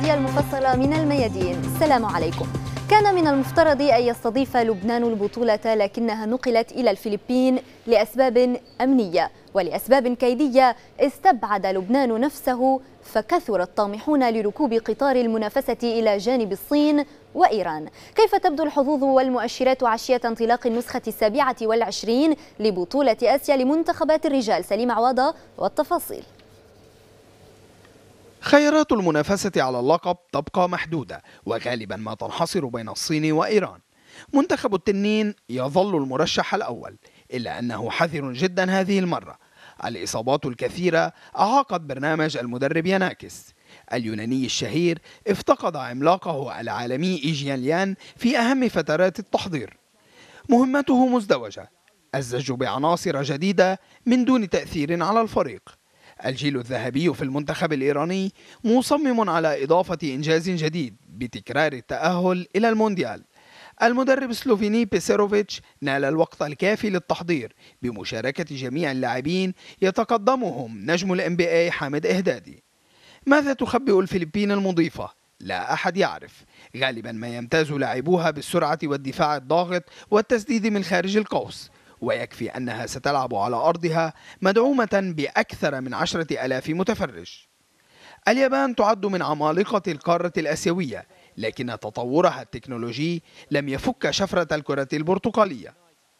الرياضية المفصلة من الميادين. السلام عليكم. كان من المفترض أن يستضيف لبنان البطولة، لكنها نقلت إلى الفلبين لأسباب أمنية، ولأسباب كيدية استبعد لبنان نفسه، فكثر الطامحون لركوب قطار المنافسة إلى جانب الصين وإيران. كيف تبدو الحظوظ والمؤشرات عشية انطلاق النسخة 27 لبطولة آسيا لمنتخبات الرجال؟ سليم عواضة والتفاصيل. خيارات المنافسة على اللقب تبقى محدودة، وغالبا ما تنحصر بين الصين وإيران. منتخب التنين يظل المرشح الأول، إلا أنه حذر جدا هذه المرة. الإصابات الكثيرة أعاقت برنامج المدرب يناكس. اليوناني الشهير افتقد عملاقه العالمي إيجيان ليان في أهم فترات التحضير. مهمته مزدوجة: الزج بعناصر جديدة من دون تأثير على الفريق. الجيل الذهبي في المنتخب الإيراني مصمم على إضافة إنجاز جديد بتكرار التأهل إلى المونديال. المدرب السلوفيني بيسيروفيتش نال الوقت الكافي للتحضير بمشاركة جميع اللاعبين، يتقدمهم نجم ال NBA حامد إهدادي. ماذا تخبئ الفلبين المضيفة؟ لا أحد يعرف. غالبا ما يمتاز لاعبوها بالسرعة والدفاع الضاغط والتسديد من خارج القوس، ويكفي أنها ستلعب على أرضها مدعومة بأكثر من 10,000 متفرج. اليابان تعد من عمالقة القارة الآسيوية، لكن تطورها التكنولوجي لم يفك شفرة الكرة البرتقالية.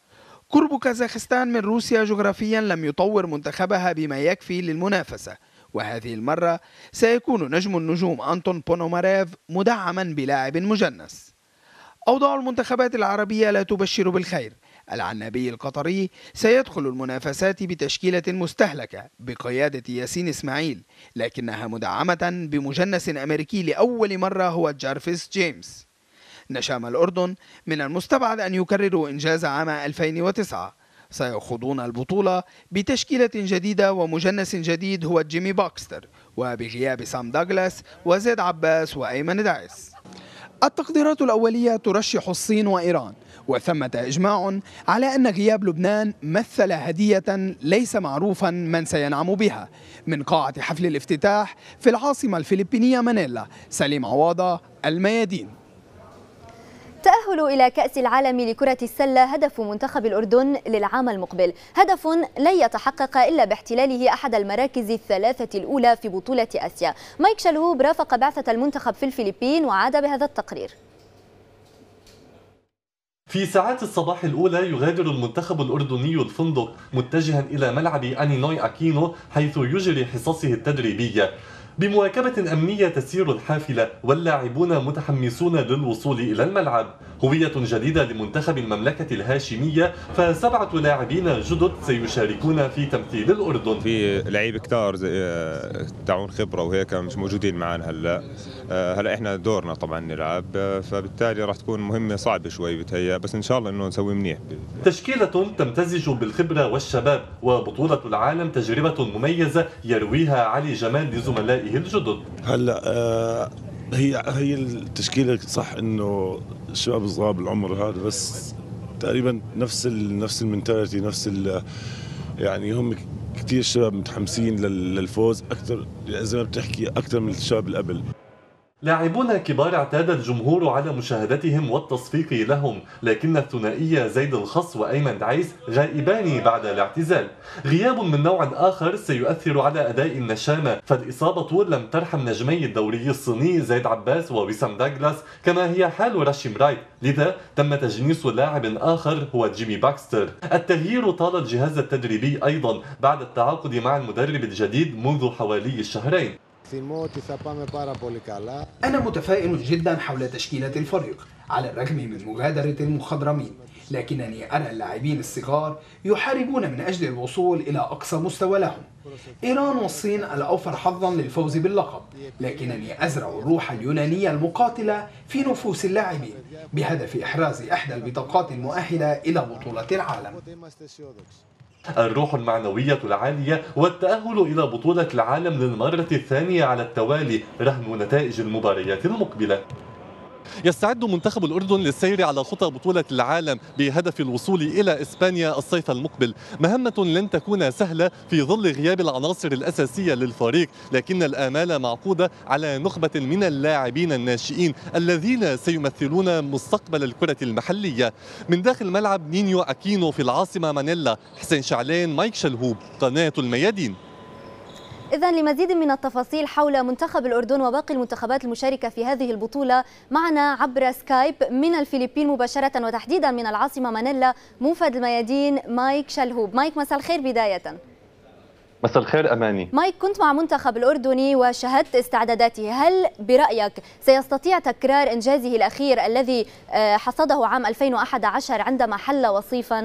قرب كازاخستان من روسيا جغرافيا لم يطور منتخبها بما يكفي للمنافسة، وهذه المرة سيكون نجم النجوم أنتون بونوماريف مدعما بلاعب مجنس. أوضاع المنتخبات العربية لا تبشر بالخير. العنابي القطري سيدخل المنافسات بتشكيلة مستهلكة بقيادة ياسين إسماعيل، لكنها مدعمة بمجنس أمريكي لأول مرة هو جارفيس جيمس. نشام الأردن من المستبعد أن يكرروا إنجاز عام 2009. سيخوضون البطولة بتشكيلة جديدة ومجنس جديد هو جيمي باكستر، وبغياب سام داغلاس وزيد عباس وأيمن داعس. التقديرات الأولية ترشح الصين وإيران، وثمة إجماع على أن غياب لبنان مثل هدية ليس معروفا من سينعم بها. من قاعة حفل الافتتاح في العاصمة الفلبينية مانيلا، سليم عواضة، الميادين. تأهل إلى كأس العالم لكرة السلة هدف منتخب الأردن للعام المقبل، هدف لن يتحقق إلا باحتلاله أحد المراكز الثلاثة الأولى في بطولة آسيا. مايك شالهوب رافق بعثة المنتخب في الفلبين وعاد بهذا التقرير. في ساعات الصباح الأولى يغادر المنتخب الأردني الفندق متجها إلى ملعب أنينوي أكينو، حيث يجري حصصه التدريبية. بمواكبة أمنية تسير الحافلة، واللاعبون متحمسون للوصول إلى الملعب. هوية جديدة لمنتخب المملكة الهاشمية، ف7 لاعبين جدد سيشاركون في تمثيل الأردن. في لعيبة كتار تاعون خبرة وهيك مش موجودين معنا هلا احنا دورنا طبعا نلعب، فبالتالي راح تكون مهمة صعبة شوي بتهيأ، بس ان شاء الله انه نسوي منيح. تشكيلة تمتزج بالخبرة والشباب، وبطولة العالم تجربة مميزة يرويها علي جمال لزملائه الجدد. هلا هي التشكيلة صح انه الشباب الصغار بالعمر هذا، بس تقريبا نفس المنتاليتي، يعني هم كثير شباب متحمسين للفوز اكثر، زي ما بتحكي اكثر من الشباب اللي قبل. لاعبون كبار اعتاد الجمهور على مشاهدتهم والتصفيق لهم، لكن الثنائية زيد الخص وأيمن دعيس غائبان بعد الاعتزال. غياب من نوع آخر سيؤثر على أداء النشامة، فالإصابة لم ترحم نجمي الدوري الصيني زيد عباس ووسام داغلاس، كما هي حال راشيم رايت، لذا تم تجنيس لاعب آخر هو جيمي باكستر. التغيير طال الجهاز التدريبي أيضا بعد التعاقد مع المدرب الجديد منذ حوالي الشهرين. أنا متفائل جدا حول تشكيلة الفريق على الرغم من مغادرة المخضرمين، لكنني أرى اللاعبين الصغار يحاربون من أجل الوصول إلى أقصى مستوى لهم. إيران والصين الأوفر حظا للفوز باللقب، لكنني أزرع الروح اليونانية المقاتلة في نفوس اللاعبين بهدف إحراز إحدى البطاقات المؤهلة إلى بطولة العالم. الروح المعنوية العالية والتأهل إلى بطولة العالم للمرة الثانية على التوالي رهن نتائج المباريات المقبلة. يستعد منتخب الأردن للسير على خطى بطولة العالم بهدف الوصول إلى إسبانيا الصيف المقبل. مهمة لن تكون سهلة في ظل غياب العناصر الأساسية للفريق، لكن الآمال معقودة على نخبة من اللاعبين الناشئين الذين سيمثلون مستقبل الكرة المحلية. من داخل ملعب نينيو أكينو في العاصمة مانيلا، حسين شعلين، مايك شلهوب، قناة الميادين. إذن لمزيد من التفاصيل حول منتخب الأردن وباقي المنتخبات المشاركة في هذه البطولة معنا عبر سكايب من الفلبين مباشرة وتحديدا من العاصمة مانيلا موفد الميادين مايك شلهوب. مايك مساء الخير بداية. مساء الخير أماني. مايك، كنت مع منتخب الأردني وشاهدت استعداداته، هل برأيك سيستطيع تكرار إنجازه الأخير الذي حصده عام 2011 عندما حل وصيفا؟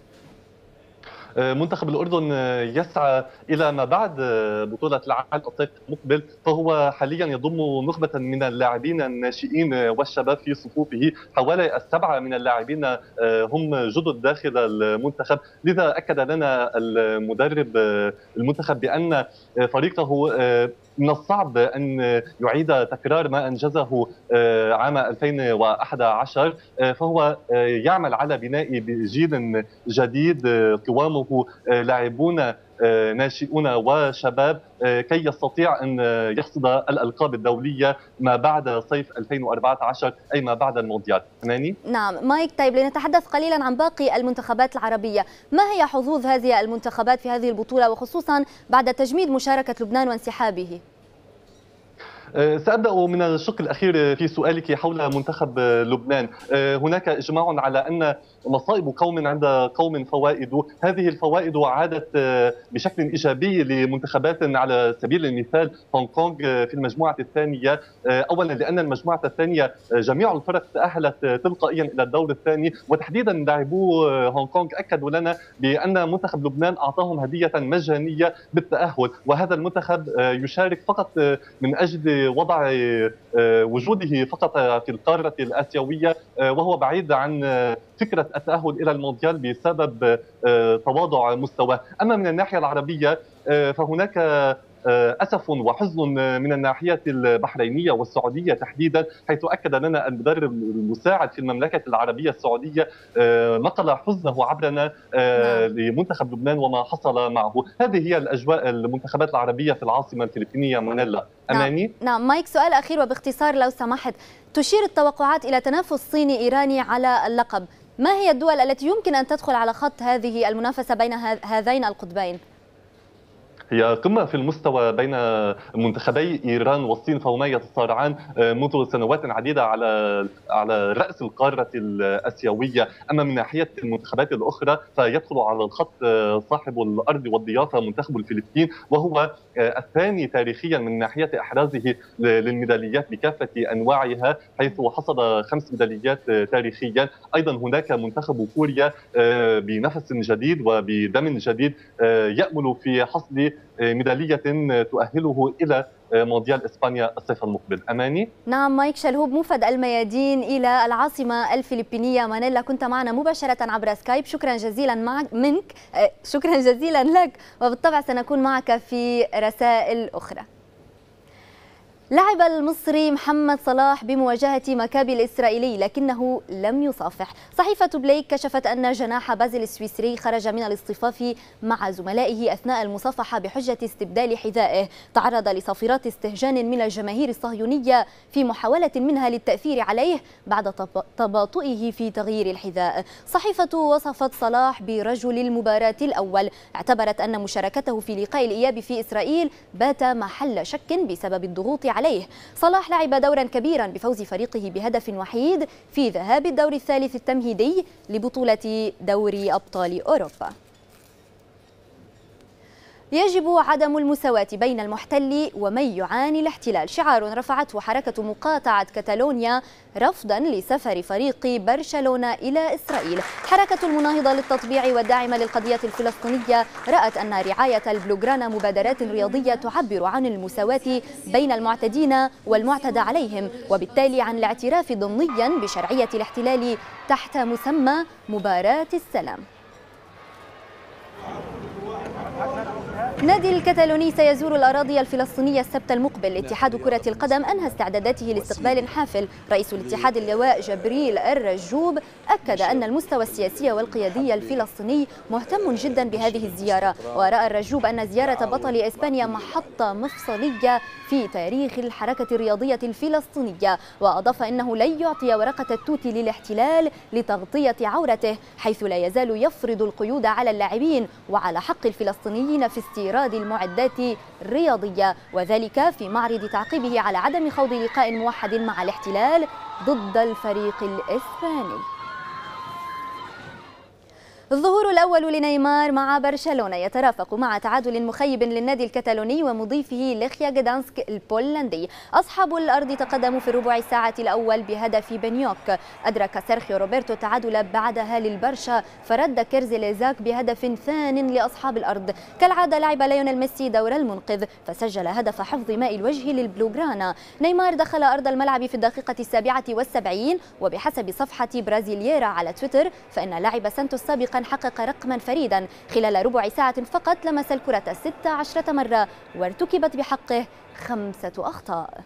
منتخب الأردن يسعى إلى ما بعد بطولة العالم الصيف المقبل، فهو حاليا يضم نخبة من اللاعبين الناشئين والشباب في صفوفه. حوالي 7 من اللاعبين هم جدد داخل المنتخب، لذا أكد لنا المدرب المنتخب بأن فريقه من الصعب أن يعيد تكرار ما أنجزه عام 2011، فهو يعمل على بناء جيل جديد قوامه لاعبون ناشئون وشباب كي يستطيع أن يحصد الألقاب الدولية ما بعد صيف 2014، أي ما بعد المونديال. أماني؟ نعم مايك، طيب لنتحدث قليلا عن باقي المنتخبات العربية، ما هي حظوظ هذه المنتخبات في هذه البطولة وخصوصا بعد تجميد مشاركة لبنان وانسحابه؟ سأبدأ من الشق الأخير في سؤالك حول منتخب لبنان. هناك إجماع على أن مصائب قوم عند قوم فوائد. هذه الفوائد عادت بشكل إيجابي لمنتخبات على سبيل المثال هونغ كونغ في المجموعة الثانية. أولا لأن المجموعة الثانية جميع الفرق تأهلت تلقائيا إلى الدور الثاني، وتحديدا لاعبو هونغ كونغ أكدوا لنا بأن منتخب لبنان أعطاهم هدية مجانية بالتأهل، وهذا المنتخب يشارك فقط من أجل وضع وجوده فقط في القارة الآسيوية، وهو بعيد عن فكرة التأهل إلى المونديال بسبب تواضع مستواه. أما من الناحية العربية فهناك أسف وحزن من الناحية البحرينية والسعودية تحديدا، حيث أكد لنا المدرب المساعد في المملكة العربية السعودية نقل حزنه عبرنا لمنتخب لبنان وما حصل معه. هذه هي الأجواء المنتخبات العربية في العاصمة الفلبينية مانيلا. أماني؟ نعم مايك، سؤال أخير وباختصار لو سمحت، تشير التوقعات إلى تنافس صيني إيراني على اللقب، ما هي الدول التي يمكن أن تدخل على خط هذه المنافسة بين هذين القطبين؟ هي قمة في المستوى بين منتخبي إيران والصين، فهما يتصارعان منذ سنوات عديدة على رأس القارة الآسيوية. أما من ناحية المنتخبات الأخرى فيدخل على الخط صاحب الأرض والضيافة منتخب الفلبين، وهو الثاني تاريخيا من ناحية إحرازه للميداليات بكافة أنواعها، حيث حصد 5 ميداليات تاريخيا. أيضا هناك منتخب كوريا بنفس جديد وبدم جديد يأمل في حصد ميدالية تؤهله إلى مونديال إسبانيا الصيف المقبل. أماني؟ نعم مايك شلهوب موفد الميادين إلى العاصمة الفلبينية مانيلا، كنت معنا مباشرة عبر سكايب. شكرا جزيلا شكرا جزيلا لك، وبالطبع سنكون معك في رسائل أخرى. لعب المصري محمد صلاح بمواجهة مكابي الإسرائيلي لكنه لم يصافح. صحيفة بليك كشفت أن جناح بازل السويسري خرج من الاصطفاف مع زملائه أثناء المصافحة بحجة استبدال حذائه. تعرض لصافرات استهجان من الجماهير الصهيونية في محاولة منها للتأثير عليه بعد تباطؤه في تغيير الحذاء. صحيفة وصفت صلاح برجل المباراة الأول، اعتبرت أن مشاركته في لقاء الإياب في إسرائيل بات محل شك بسبب الضغوط عليه. صلاح لعب دورا كبيرا بفوز فريقه بهدف وحيد في ذهاب الدور الثالث التمهيدي لبطولة دوري أبطال أوروبا. يجب عدم المساواة بين المحتل ومن يعاني الاحتلال، شعار رفعته حركة مقاطعة كتالونيا رفضا لسفر فريق برشلونة إلى إسرائيل. حركة المناهضة للتطبيع والداعمة للقضية الفلسطينية رأت أن رعاية البلوغرانا مبادرات رياضية تعبر عن المساواة بين المعتدين والمعتدى عليهم، وبالتالي عن الاعتراف ضمنيا بشرعية الاحتلال تحت مسمى مباراة السلام. نادي الكتالوني سيزور الأراضي الفلسطينية السبت المقبل. اتحاد كرة القدم أنهى استعداداته لاستقبال حافل. رئيس الاتحاد اللواء جبريل الرجوب أكد أن المستوى السياسي والقيادي الفلسطيني مهتم جدا بهذه الزيارة، ورأى الرجوب أن زيارة بطل إسبانيا محطة مفصلية في تاريخ الحركة الرياضية الفلسطينية، وأضاف أنه لن يعطي ورقة التوت للاحتلال لتغطية عورته، حيث لا يزال يفرض القيود على اللاعبين وعلى حق الفلسطينيين في استيراد المعدات الرياضية، وذلك في معرض تعقيبه على عدم خوض لقاء موحد مع الاحتلال ضد الفريق الإسباني. الظهور الأول لنيمار مع برشلونة يترافق مع تعادل مخيب للنادي الكتالوني ومضيفه ليخيا جدانسك البولندي. أصحاب الأرض تقدموا في الربع الساعة الأول بهدف بنيوك. أدرك سيرخيو روبرتو التعادل بعدها للبرشا، فرد كيرزيليزاك بهدف ثان لأصحاب الأرض. كالعادة لعب ليونيل ميسي دور المنقذ فسجل هدف حفظ ماء الوجه للبلوغرانا. نيمار دخل أرض الملعب في الدقيقة 77، وبحسب صفحة برازيلييرا على تويتر فإن لاعب سانتوس سابقا حقق رقما فريدا. خلال ربع ساعة فقط لمس الكرة 16 مرة وارتكبت بحقه 5 أخطاء.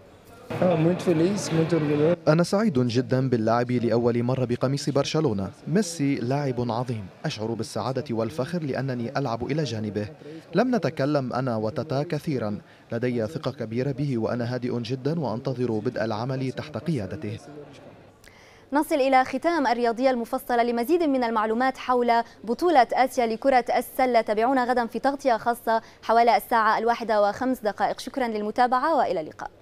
أنا سعيد جدا باللعب لأول مرة بقميص برشلونة. ميسي لاعب عظيم، أشعر بالسعادة والفخر لأنني ألعب إلى جانبه. لم نتكلم أنا وتاتا كثيرا، لدي ثقة كبيرة به وأنا هادئ جدا وأنتظر بدء العمل تحت قيادته. نصل إلى ختام الرياضية المفصلة. لمزيد من المعلومات حول بطولة آسيا لكرة السلة تابعونا غدا في تغطية خاصة حوالي الساعة 1:05. شكرا للمتابعة وإلى اللقاء.